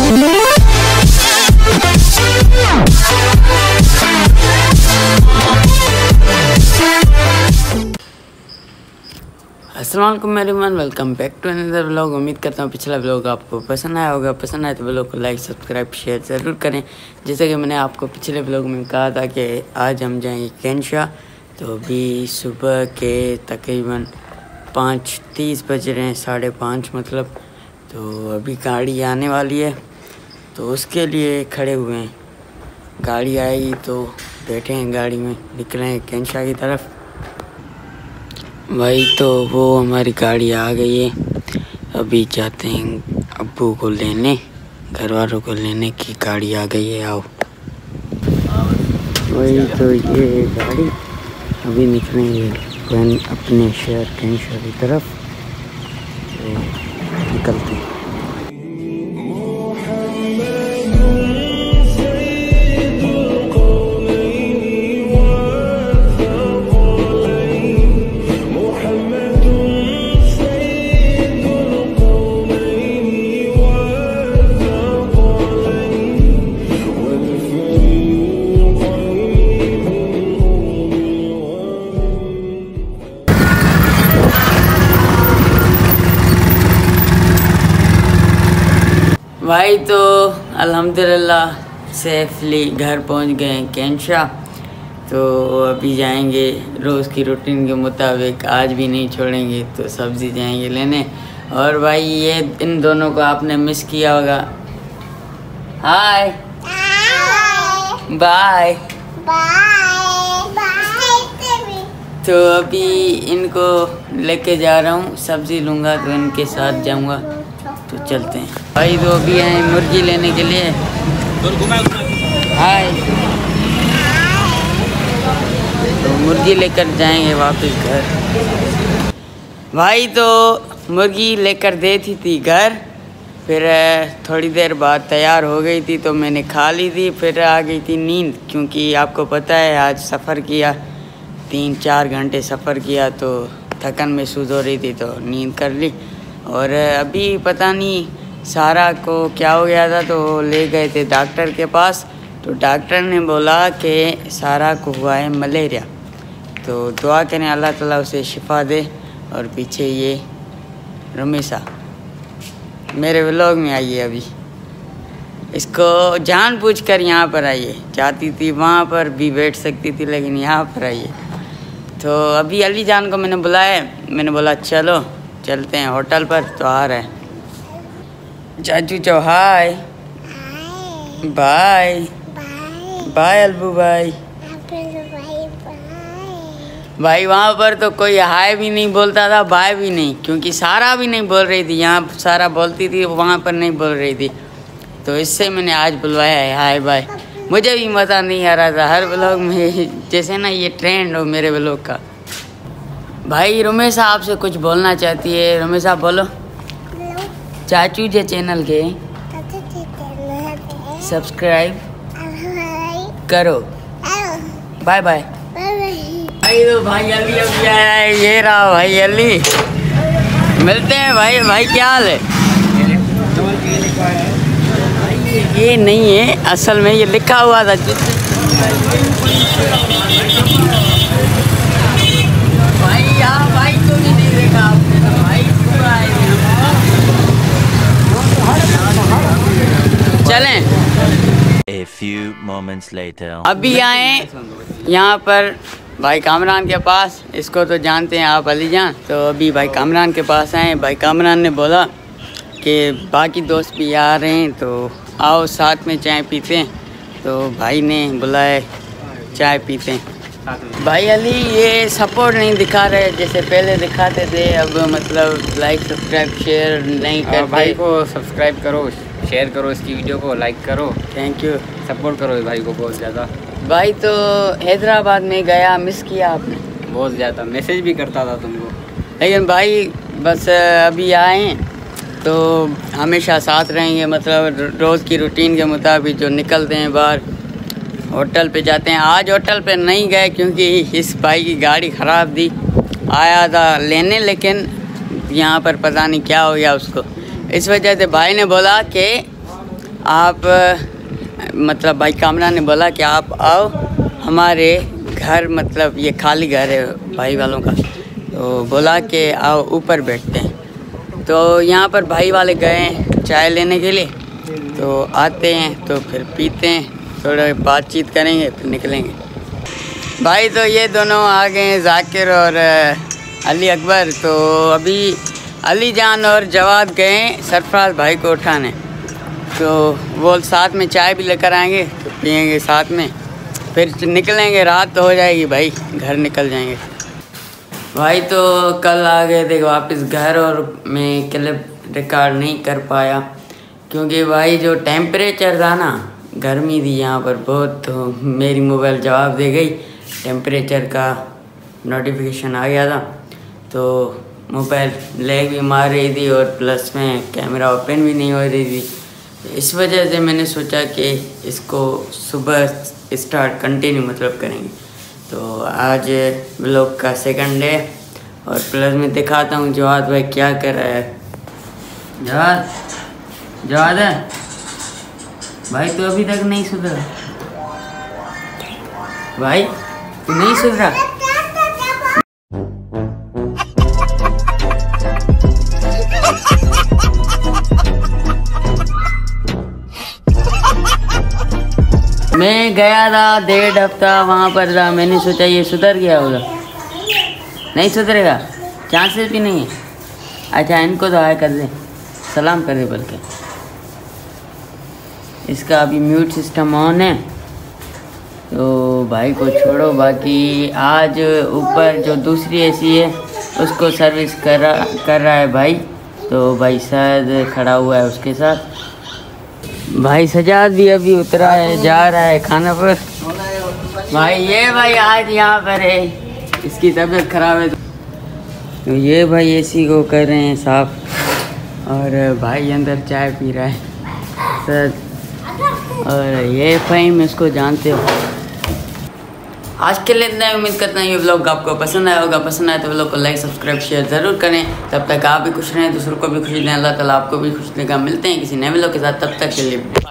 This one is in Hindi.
अस्सलाम वालेकुम everyone, welcome back to another vlog. उम्मीद करता हूँ पिछला व्लॉग आपको पसंद आया होगा। पसंद आए तो व्लॉग को लाइक सब्सक्राइब शेयर ज़रूर करें। जैसे कि मैंने आपको पिछले व्लॉग में कहा था कि आज हम जाएंगे कैंशा। तो अभी सुबह के तकरीबन 5:30 बज रहे हैं, 5:30 मतलब। तो अभी गाड़ी आने वाली है तो उसके लिए खड़े हुए हैं। गाड़ी आएगी तो बैठे हैं गाड़ी में, निकले हैं कैंशा की तरफ। भाई तो वो हमारी गाड़ी आ गई है, अभी जाते हैं अब्बू को लेने, घर वालों को लेने की गाड़ी आ गई है। आओ वही तो ये गाड़ी, अभी निकलेंगे अपने शहर कैंशा की तरफ। तो निकलते हैं। भाई तो अल्हम्दुलिल्लाह सेफली घर पहुंच गए हैं कैंशा। तो अभी जाएंगे रोज़ की रूटीन के मुताबिक, आज भी नहीं छोड़ेंगे तो सब्ज़ी जाएंगे लेने। और भाई ये इन दोनों को आपने मिस किया होगा। हाय बाय तो अभी इनको लेके जा रहा हूँ, सब्ज़ी लूँगा तो इनके साथ जाऊँगा। तो चलते हैं भाई। तो अभी आए मुर्गी लेने के लिए। हाय तो मुर्गी लेकर जाएंगे वापस घर। भाई तो मुर्गी लेकर दे थी घर, फिर थोड़ी देर बाद तैयार हो गई थी तो मैंने खा ली थी। फिर आ गई थी नींद, क्योंकि आपको पता है आज सफ़र किया, 3-4 घंटे सफ़र किया तो थकन महसूस हो रही थी तो नींद कर ली। और अभी पता नहीं सारा को क्या हो गया था, तो ले गए थे डॉक्टर के पास। तो डॉक्टर ने बोला कि सारा को हुआ है मलेरिया। तो दुआ करें अल्लाह ताला उसे शिफा दे। और पीछे ये रमेशा मेरे व्लॉग में आई है, अभी इसको जानबूझकर यहाँ पर आई है। चाहती थी वहाँ पर भी बैठ सकती थी लेकिन यहाँ पर आई है। तो अभी अली जान को मैंने बुलाया, मैंने बोला चलो चलते हैं होटल पर। तो आ रहे हैं चाचू चो। हाय बाय बाय अल्बू भाई। भाई वहाँ पर तो कोई हाय भी नहीं बोलता था, बाय भी नहीं, क्योंकि सारा भी नहीं बोल रही थी। यहाँ सारा बोलती थी, वहाँ पर नहीं बोल रही थी। तो इससे मैंने आज बुलवाया है हाय बाय। मुझे भी मज़ा नहीं आ रहा था हर व्लॉग में, जैसे ना ये ट्रेंड हो मेरे व्लॉग का। भाई रमेशा आपसे कुछ बोलना चाहती है। रमेशा बोलो। चाचू जे चैनल के सब्सक्राइब करो। Bye bye. भाई तो भाई अली अभी आया है, ये रहा भाई अली। मिलते हैं भाई। भाई क्या हाल है? ये नहीं है असल में, ये लिखा हुआ था। भाई यहाँ भाई को भी नहीं देखा आपने, तो भाई पूरा है। चलें। A few moments later. अभी आए यहाँ पर भाई कामरान के पास। इसको तो जानते हैं आप, अली जान। तो अभी भाई कामरान के पास आए। भाई कामरान ने बोला कि बाकी दोस्त भी आ रहे हैं तो आओ साथ में चाय पीते हैं। तो भाई ने बुलाया, चाय पीते हैं। भाई अली ये सपोर्ट नहीं दिखा रहे जैसे पहले दिखाते थे। अब मतलब लाइक सब्सक्राइब शेयर नहीं करते। भाई को सब्सक्राइब करो, शेयर करो, इसकी वीडियो को लाइक करो। थैंक यू, सपोर्ट करो भाई को बहुत ज़्यादा। भाई तो हैदराबाद में गया, मिस किया आपने बहुत ज़्यादा, मैसेज भी करता था तुमको। लेकिन भाई बस अभी आए तो हमेशा साथ रहेंगे, मतलब रोज़ की रूटीन के मुताबिक जो निकलते हैं बाहर, होटल पे जाते हैं। आज होटल पे नहीं गए क्योंकि इस भाई की गाड़ी ख़राब थी। आया था लेने लेकिन यहाँ पर पता नहीं क्या हो गया उसको। इस वजह से भाई ने बोला कि आप मतलब भाई कामरान ने बोला कि आप आओ हमारे घर, मतलब ये खाली घर है भाई वालों का, तो बोला कि आओ ऊपर बैठते हैं। तो यहाँ पर भाई वाले गए चाय लेने के लिए, तो आते हैं तो फिर पीते हैं, थोड़ा बातचीत करेंगे फिर निकलेंगे। भाई तो ये दोनों आ गए हैं, जाकिर और अली अकबर। तो अभी अली जान और जवाद गए सरफराज भाई को उठाने, तो वो साथ में चाय भी लेकर आएंगे, तो पियेंगे साथ में, फिर निकलेंगे। रात तो हो जाएगी भाई, घर निकल जाएंगे। भाई तो कल आ गए थे वापस घर, और मैं क्लिप रिकॉर्ड नहीं कर पाया क्योंकि भाई जो टेम्परेचर था ना, गर्मी थी यहाँ पर बहुत, तो मेरी मोबाइल जवाब दे गई, टेम्परेचर का नोटिफिकेशन आ गया था, तो मोबाइल लैग भी मार रही थी और प्लस में कैमरा ओपन भी नहीं हो रही थी। इस वजह से मैंने सोचा कि इसको सुबह स्टार्ट कंटिन्यू मतलब करेंगे। तो आज व्लॉग का सेकंड डे, और प्लस में दिखाता हूँ जवाद भाई क्या कर रहा है। जवाद है भाई, तो अभी तक नहीं सुधरा भाई, तू नहीं सुधरा। मैं गया था 1.5 हफ्ता वहाँ पर था, मैंने सोचा ये सुधर गया होगा, नहीं सुधरेगा, चांसेस भी नहीं है। अच्छा इनको तो हाय कर दे, सलाम कर दे, बल्कि इसका अभी म्यूट सिस्टम ऑन है, तो भाई को छोड़ो। बाकी आज ऊपर जो दूसरी एसी है उसको सर्विस कर रहा है भाई, तो भाई शायद खड़ा हुआ है उसके साथ। भाई सजाद भी अभी उतरा है, जा रहा है खाना पर। भाई ये भाई आज यहाँ पर है, इसकी तबीयत ख़राब है, तो ये भाई एसी को कर रहे हैं साफ, और भाई अंदर चाय पी रहा है सर। और ये फ़हीम, इसको जानते हो। आज के लिए इतना, उम्मीद करता हूँ ये व्लॉग आपको पसंद आया होगा। पसंद आए तो व्लॉग को लाइक सब्सक्राइब शेयर ज़रूर करें। तब तक आप भी खुश रहें, दूसरों को भी खुशी दें, अल्लाह ताला आपको भी खुश देगा। मिलते हैं किसी नए व्लॉग के साथ, तब तक के लिए।